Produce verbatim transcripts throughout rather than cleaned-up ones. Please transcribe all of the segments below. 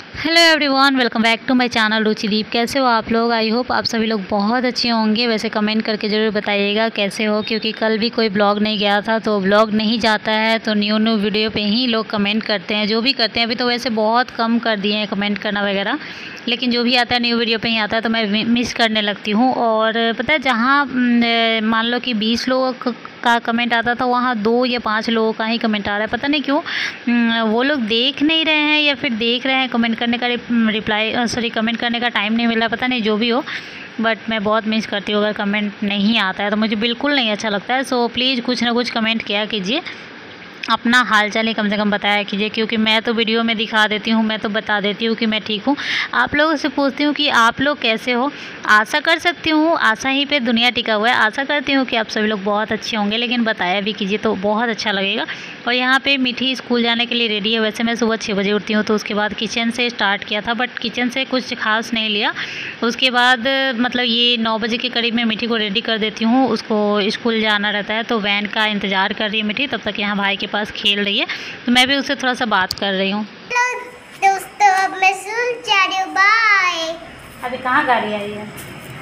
Hello everyone, welcome back to my channel Ruchideep. कैसे हो आप लोग? आई होप आप सभी लोग बहुत अच्छे होंगे। वैसे कमेंट करके ज़रूर बताइएगा कैसे हो, क्योंकि कल भी कोई ब्लॉग नहीं गया था, तो ब्लॉग नहीं जाता है तो न्यू न्यू वीडियो पे ही लोग कमेंट करते हैं। जो भी करते हैं, अभी तो वैसे बहुत कम कर दिए हैं कमेंट करना वगैरह, लेकिन जो भी आता है न्यू वीडियो पे ही आता है तो मैं मिस करने लगती हूँ। और पता है, जहाँ मान लो कि बीस लोग का कमेंट आता था, वहाँ दो या पाँच लोगों का ही कमेंट आ रहा है। पता नहीं क्यों, वो लोग देख नहीं रहे हैं या फिर देख रहे हैं, कमेंट करने का रिप्लाई सॉरी कमेंट करने का टाइम नहीं मिला, पता नहीं जो भी हो। बट मैं बहुत मिस करती हूँ, अगर कमेंट नहीं आता है तो मुझे बिल्कुल नहीं अच्छा लगता है। सो प्लीज़ कुछ ना कुछ कमेंट किया कीजिए, अपना हालचाल ही कम से कम बताया कीजिए, क्योंकि मैं तो वीडियो में दिखा देती हूँ, मैं तो बता देती हूँ कि मैं ठीक हूँ। आप लोगों से पूछती हूँ कि आप लोग कैसे हो। आशा कर सकती हूँ, आशा ही पे दुनिया टिका हुआ है। आशा करती हूँ कि आप सभी लोग बहुत अच्छे होंगे, लेकिन बताया भी कीजिए तो बहुत अच्छा लगेगा। और यहाँ पे मीठी स्कूल जाने के लिए रेडी है। वैसे मैं सुबह छः बजे उठती हूँ, तो उसके बाद किचन से स्टार्ट किया था, बट किचन से कुछ खास नहीं लिया। उसके बाद मतलब ये नौ बजे के करीब मैं मीठी को रेडी कर देती हूँ। उसको स्कूल जाना रहता है, तो वैन का इंतज़ार कर रही है मीठी। तब तक यहाँ भाई के पास खेल रही है, तो मैं भी उससे थोड़ा सा बात कर रही हूँ। दोस्तों, अब मैं स्कूल जा रही हूँ। बाय। अभी कहाँ गाड़ी आई है?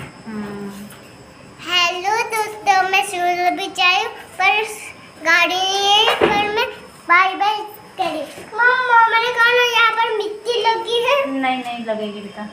हेलो दोस्तों, मैं स्कूल अभी जा रही हूँ, पर गाड़ी है, पर मैं बाय बाय करी। मम्मा, मैंने कहा ना यहाँ पर मिट्टी लगी है। नहीं नहीं लगेगी बेटा।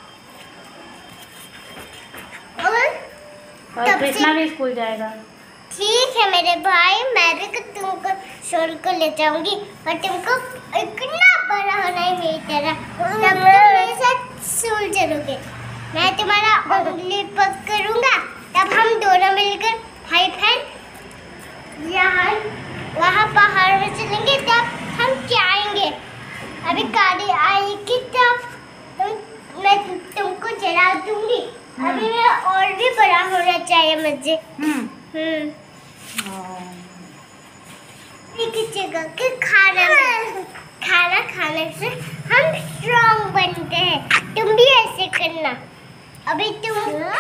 और और कृष्णा भी स्कूल जाएगा। ठीक है मेरे भाई, मैं भी तुमको स्कूल को ले जाऊंगी, और तुमको इतना बड़ा होना है मेरी तरह, तब तुम मेरे साथ स्कूल चलोगे। मैं तुम्हारा उंगली पकड़ूंगा, तब हम दोनों मिलकर भाई बहन यहाँ वहाँ पहाड़ में चलेंगे, तब हम जाएंगे। अभी गाड़ी आएगी तब तुम मैं तुमको चला दूंगी। अभी मैं और भी बड़ा होना चाहिए मुझे। हम्म एक जगह के खाना खाना खाने से हम स्ट्रॉन्ग बनते हैं। तुम भी ऐसे करना। अभी तुम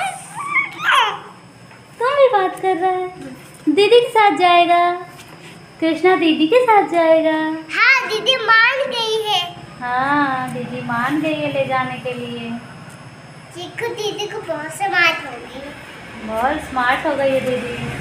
कौन भी बात कर रहा है? दीदी के साथ जाएगा। कृष्णा दीदी के साथ जाएगा। हाँ, दीदी मान गई है। हाँ, दीदी मान गई है ले जाने के लिए। देखो, दीदी को बहुत स्मार्ट हो गई। बहुत स्मार्ट हो गई है दीदी।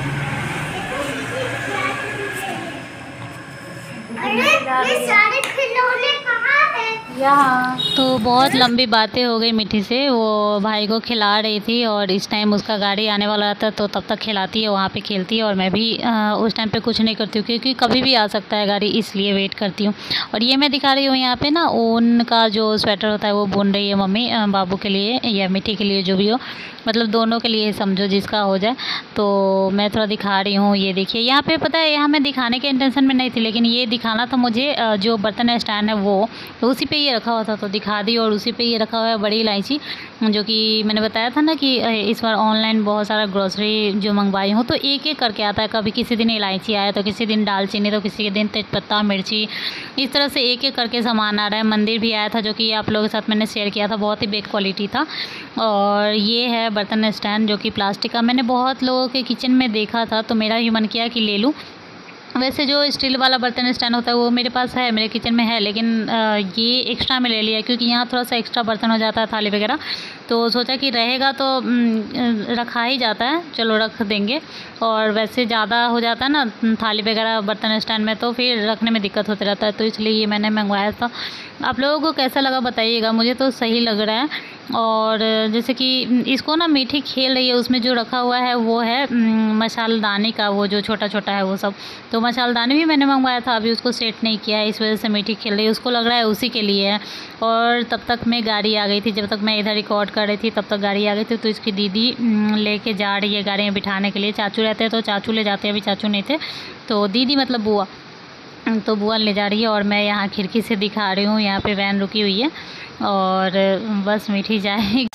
अरे, ये सारे खिलौने कहाँ हैं? यहाँ। तो बहुत लंबी बातें हो गई मीठी से। वो भाई को खिला रही थी, और इस टाइम उसका गाड़ी आने वाला था, तो तब तक खिलाती है, वहाँ पे खेलती है। और मैं भी आ, उस टाइम पे कुछ नहीं करती हूँ, क्योंकि कभी भी आ सकता है गाड़ी, इसलिए वेट करती हूँ। और ये मैं दिखा रही हूँ यहाँ पे ना, ऊन का जो स्वेटर होता है वो बुन रही है मम्मी, बाबू के लिए या मीठी के लिए, जो भी हो, मतलब दोनों के लिए समझो, जिसका हो जाए। तो मैं थोड़ा दिखा रही हूँ। ये देखिए यहाँ पे, पता है, यहाँ मैं दिखाने के इंटेंशन में नहीं थी, लेकिन ये दिखाना था मुझे, जो बर्तन स्टैंड है वो, तो उसी पे ये रखा हुआ था, तो दिखा दी। और उसी पे ये रखा हुआ है बड़ी इलायची, जो कि मैंने बताया था ना कि इस बार ऑनलाइन बहुत सारा ग्रोसरी जो मंगवाई हूँ, तो एक एक करके आता है। कभी किसी दिन इलायची आया, तो किसी दिन दालचीनी, तो किसी दिन तेजपत्ता, मिर्ची, इस तरह से एक एक करके सामान आ रहा है। मंदिर भी आया था, जो कि आप लोगों के साथ मैंने शेयर किया था, बहुत ही बेस्ट क्वालिटी था। और ये है बर्तन स्टैंड, जो कि प्लास्टिक का। मैंने बहुत लोगों के किचन में देखा था, तो मेरा भी मन किया कि ले लूँ। वैसे जो स्टील वाला बर्तन स्टैंड होता है वो मेरे पास है, मेरे किचन में है, लेकिन ये एक्स्ट्रा में ले लिया, क्योंकि यहाँ थोड़ा सा एक्स्ट्रा बर्तन हो जाता है, थाली वगैरह। तो सोचा कि रहेगा तो रखा ही जाता है, चलो रख देंगे। और वैसे ज़्यादा हो जाता है ना थाली वगैरह बर्तन स्टैंड में, तो फिर रखने में दिक्कत होता रहता है, तो इसलिए ये मैंने मंगवाया था। आप लोगों को कैसा लगा बताइएगा, मुझे तो सही लग रहा है। और जैसे कि इसको ना मीठी खेल रही है, उसमें जो रखा हुआ है वो है मसालदानी का, वो जो छोटा छोटा है वो सब। तो मसालदानी भी मैंने मंगवाया था, अभी उसको सेट नहीं किया है, इस वजह से मीठी खेल रही है। उसको लग रहा है उसी के लिए है। और तब तक मैं गाड़ी आ गई थी, जब तक मैं इधर रिकॉर्ड कर रही थी तब तक गाड़ी आ गई थी। तो इसकी दीदी लेके जा रही है गाड़ी में बिठाने के लिए। चाचू रहते हैं तो चाचू ले जाते हैं, अभी चाचू नहीं थे, तो दीदी मतलब बुआ, तो बुआ ले जा रही है। और मैं यहाँ खिड़की से दिखा रही हूँ, यहाँ पे वैन रुकी हुई है, और बस मीठी जाएगी।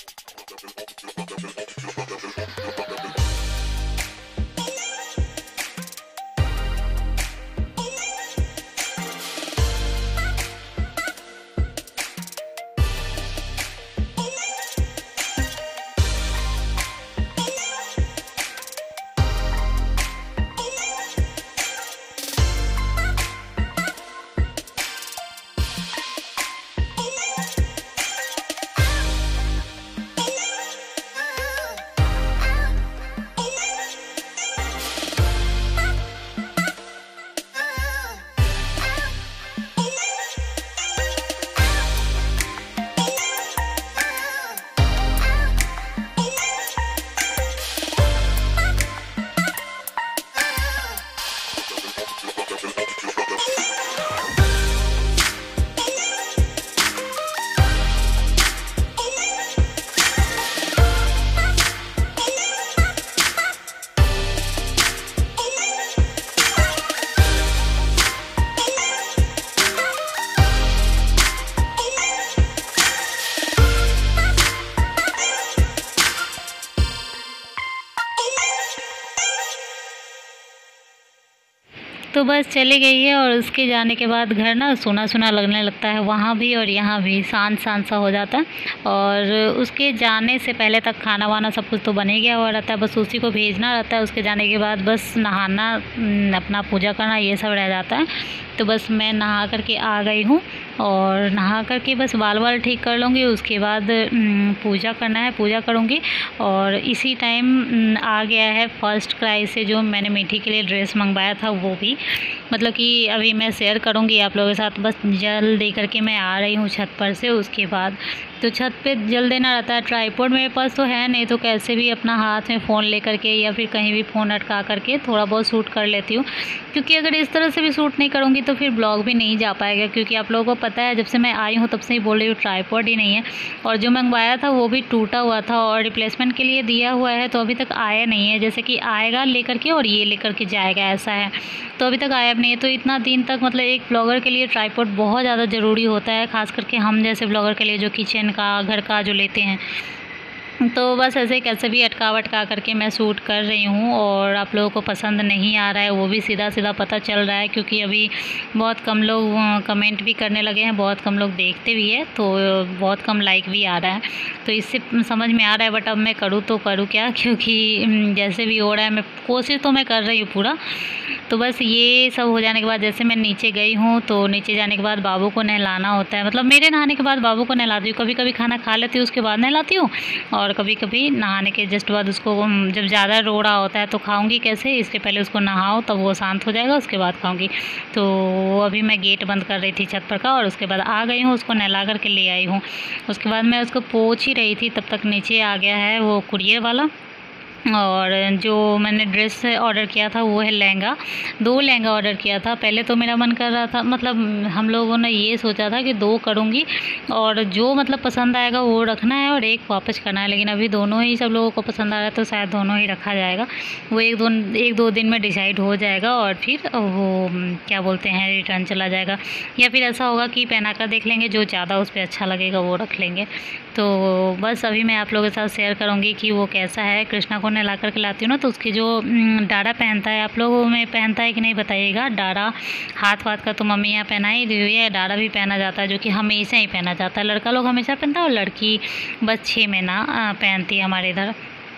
तो बस चली गई है और उसके जाने के बाद घर ना सुना सुना लगने लगता है, वहाँ भी और यहाँ भी शांत शांत सा हो जाता है। और उसके जाने से पहले तक खाना वाना सब कुछ तो बन ही गया हुआ रहता है, बस उसी को भेजना रहता है। उसके जाने के बाद बस नहाना, अपना पूजा करना, ये सब रह जाता है। तो बस मैं नहा करके आ गई हूँ और नहा करके बस बाल बाल ठीक कर लूँगी। उसके बाद पूजा करना है, पूजा करूँगी। और इसी टाइम आ गया है फर्स्ट क्राई से जो मैंने मीठी के लिए ड्रेस मंगवाया था, वो भी मतलब कि अभी मैं शेयर करूँगी आप लोगों के साथ। बस जल दे करके मैं आ रही हूँ छत पर से। उसके बाद तो छत पे जल देना रहता है। ट्राईपॉड मेरे पास तो है नहीं, तो कैसे भी अपना हाथ में फ़ोन ले करके या फिर कहीं भी फ़ोन अटका करके थोड़ा बहुत शूट कर लेती हूँ, क्योंकि अगर इस तरह से भी शूट नहीं करूँगी तो फिर ब्लॉग भी नहीं जा पाएगा। क्योंकि आप लोगों को पता है जब से मैं आई हूँ तब से ही बोल रही हूँ ट्राईपॉड ही नहीं है, और जो मंगवाया था वो भी टूटा हुआ था और रिप्लेसमेंट के लिए दिया हुआ है, तो अभी तक आया नहीं है। जैसे कि आएगा लेकर के और ये लेकर के जाएगा, ऐसा है। तो अभी तक आया नहीं है। तो इतना दिन तक मतलब एक ब्लॉगर के लिए ट्राईपॉड बहुत ज़्यादा ज़रूरी होता है, ख़ास करके हम जैसे ब्लॉगर के लिए जो किचन का, घर का जो लेते हैं। तो बस ऐसे कैसे भी अटका वटका करके मैं शूट कर रही हूँ। और आप लोगों को पसंद नहीं आ रहा है वो भी सीधा सीधा पता चल रहा है, क्योंकि अभी बहुत कम लोग कमेंट भी करने लगे हैं, बहुत कम लोग देखते भी है, तो बहुत कम लाइक भी आ रहा है। तो इससे समझ में आ रहा है, बट अब मैं करूँ तो करूँ क्या, क्योंकि जैसे भी हो रहा है मैं कोशिश तो मैं कर रही हूँ पूरा। तो बस ये सब हो जाने के बाद जैसे मैं नीचे गई हूँ, तो नीचे जाने के बाद बाबू को नहलाना होता है। मतलब मेरे नहाने के बाद बाबू को नहलाती हूँ। कभी कभी खाना खा लेती हूँ उसके बाद नहलाती हूँ, और कभी कभी नहाने के जस्ट बाद उसको, जब ज़्यादा रो रहा होता है तो खाऊंगी कैसे, इसके पहले उसको नहाओ तब वो शांत हो जाएगा, उसके बाद खाऊंगी। तो अभी मैं गेट बंद कर रही थी छत पर का, और उसके बाद आ गई हूँ, उसको नहला करके ले आई हूँ। उसके बाद मैं उसको पोंछ ही रही थी, तब तक नीचे आ गया है वो कुरियर वाला। और जो मैंने ड्रेस ऑर्डर किया था वो है लहंगा, दो लहंगा ऑर्डर किया था। पहले तो मेरा मन कर रहा था, मतलब हम लोगों ने ये सोचा था कि दो करूँगी और जो मतलब पसंद आएगा वो रखना है और एक वापस करना है। लेकिन अभी दोनों ही सब लोगों को पसंद आ रहा है, तो शायद दोनों ही रखा जाएगा। वो एक दो एक दो दिन में डिसाइड हो जाएगा, और फिर वो क्या बोलते हैं रिटर्न चला जाएगा, या फिर ऐसा होगा कि पहना कर देख लेंगे, जो ज़्यादा उस पर अच्छा लगेगा वो रख लेंगे। तो बस अभी मैं आप लोगों के साथ शेयर करूँगी कि वो कैसा है। कृष्णा को नहला कर के लाती हूँ ना, तो उसकी जो डारा पहनता है, आप लोगों में पहनता है कि नहीं बताइएगा। डारा हाथ वाथ का तो मम्मी यहाँ पहना ही दी हुई है, डारा भी पहना जाता है, जो कि हमेशा ही पहना जाता है। लड़का लोग हमेशा पहनता है और लड़की बस छः महीना पहनती है हमारे इधर।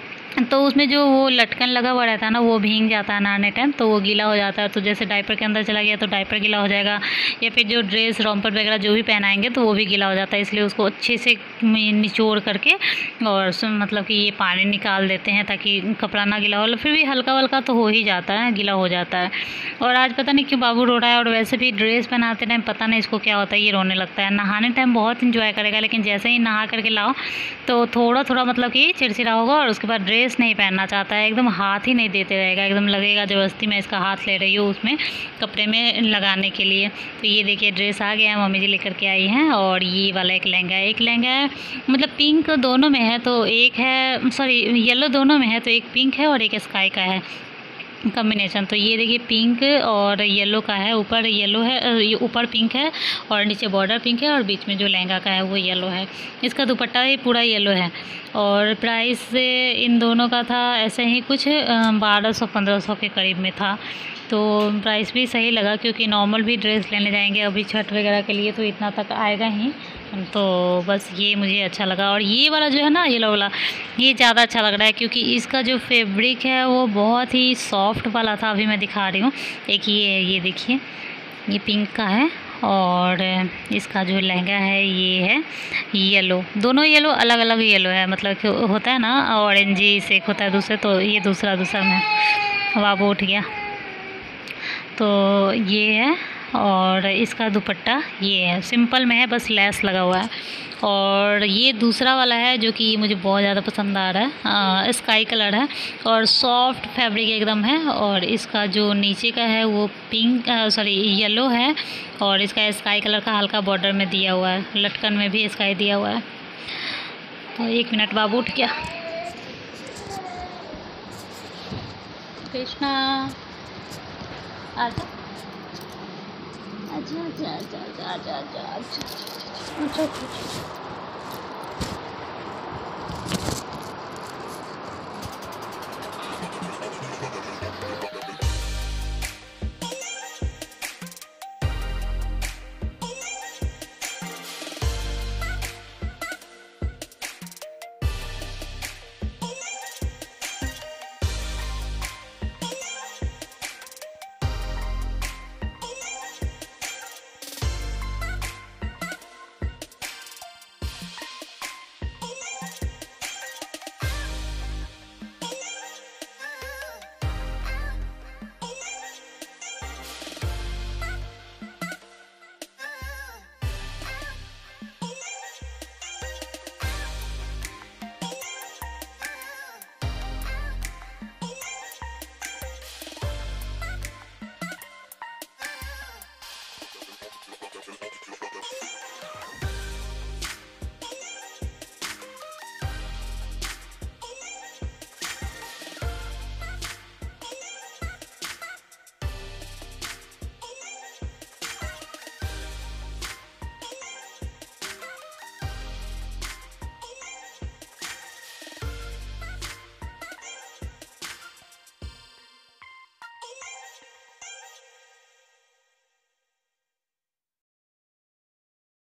तो उसमें जो वो लटकन लगा हुआ रहता है ना, वो भीग जाता है नहाने टाइम, तो वो गीला हो जाता है। तो जैसे डायपर के अंदर चला गया तो डायपर गीला हो जाएगा, या फिर जो ड्रेस रॉम्पर वगैरह जो भी पहनाएंगे तो वो भी गीला हो जाता है। इसलिए उसको अच्छे से निचोड़ करके और मतलब कि ये पानी निकाल देते हैं ताकि कपड़ा ना गीला हो। फिर भी हल्का वल्का तो हो ही जाता है, गीला हो जाता है। और आज पता नहीं क्यों बाबू रो रहा है, और वैसे भी ड्रेस पहनाते टाइम पता नहीं इसको क्या होता है, ये रोने लगता है। नहाने टाइम बहुत इंजॉय करेगा, लेकिन जैसे ही नहा करके लाओ तो थोड़ा थोड़ा मतलब कि चिड़चिड़ा होगा, और उसके बाद ड्रेस नहीं पहनना चाहता है, एकदम हाथ ही नहीं देते रहेगा, एकदम लगेगा ज़बरदस्ती मैं इसका हाथ ले रही हूँ उसमें कपड़े में लगाने के लिए। तो ये देखिए ड्रेस आ गया है, मम्मी जी लेकर के आई हैं। और ये वाला एक लहंगा है, एक लहंगा है मतलब पिंक दोनों में है, तो एक है सॉरी येलो दोनों में है, तो एक पिंक है और एक स्काई का है कॉम्बिनेशन। तो ये देखिए पिंक और येलो का है, ऊपर येलो है, ऊपर पिंक है और नीचे बॉर्डर पिंक है, और बीच में जो लहंगा का है वो येलो है। इसका दुपट्टा भी पूरा येलो है। और प्राइस इन दोनों का था ऐसे ही कुछ बारह सौ पंद्रह सौ के करीब में था। तो प्राइस भी सही लगा, क्योंकि नॉर्मल भी ड्रेस लेने जाएंगे अभी छठ वगैरह के लिए तो इतना तक आएगा ही। तो बस ये मुझे अच्छा लगा। और ये वाला जो है ना येलो वाला, ये ज़्यादा अच्छा लग रहा है, क्योंकि इसका जो फैब्रिक है वो बहुत ही सॉफ्ट वाला था। अभी मैं दिखा रही हूँ, एक ये ये देखिए, ये पिंक का है, और इसका जो लहंगा है ये है येलो। दोनों येलो अलग अलग येलो है, मतलब कि होता है ना ऑरेंजी से एक होता है दूसरे, तो ये दूसरा दूसरा में बाबू उठ गया। तो ये है, और इसका दुपट्टा ये है, सिंपल में है, बस लेस लगा हुआ है। और ये दूसरा वाला है जो कि मुझे बहुत ज़्यादा पसंद आ रहा है, स्काई कलर है और सॉफ्ट फैब्रिक एकदम है। और इसका जो नीचे का है वो पिंक सॉरी येलो है, और इसका स्काई कलर का हल्का बॉर्डर में दिया हुआ है, लटकन में भी स्काई दिया हुआ है। तो एक मिनट बाबू उठ गया। कृष्णा आजा आजा आजा आजा आजा आजा आजा आजा।